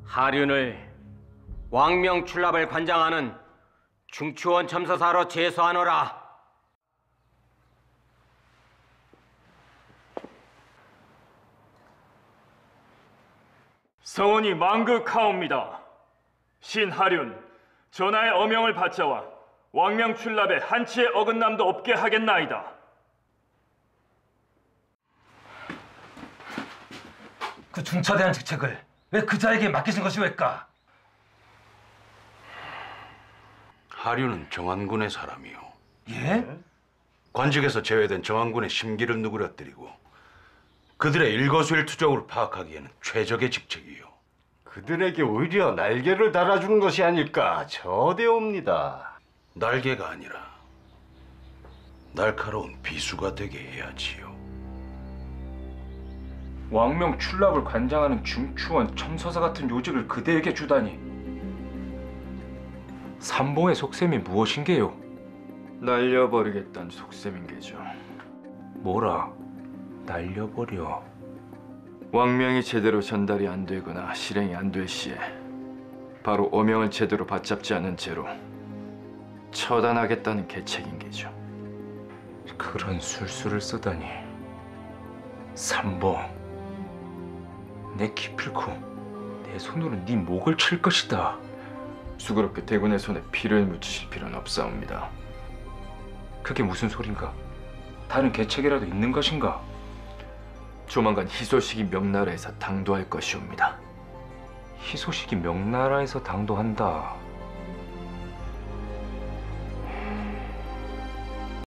하륜을 왕명출납을 관장하는 중추원 첨서사로 제소하노라. 성원이 망극하옵니다. 신하륜, 전하의 어명을 받자와 왕명출납에 한치의 어긋남도 없게 하겠나이다. 그 중차대한 직책을 왜 그자에게 맡기신 것이 왜까? 하륜은 정한군의 사람이요. 예? 관직에서 제외된 정한군의 심기를 누그러뜨리고 그들의 일거수일투족을 파악하기에는 최적의 직책이요. 그들에게 오히려 날개를 달아주는 것이 아닐까 저대옵니다. 날개가 아니라 날카로운 비수가 되게 해야지요. 왕명 출납을 관장하는 중추원 첨서사 같은 요직을 그대에게 주다니. 삼봉의 속셈이 무엇인게요? 날려버리겠다는 속셈인게죠. 뭐라? 날려버려. 왕명이 제대로 전달이 안 되거나 실행이 안 될 시에 바로 어명을 제대로 받잡지 않은 채로 처단하겠다는 계책인게죠. 그런 술수를 쓰다니. 삼봉, 내 기필코 내 손으로 네 목을 칠 것이다. 수그럽게 대군의 손에 피를 묻히실 필요는 없사옵니다. 그게 무슨 소린가? 다른 계책이라도 있는 것인가? 조만간 희소식이 명나라에서 당도할 것이옵니다. 희소식이 명나라에서 당도한다.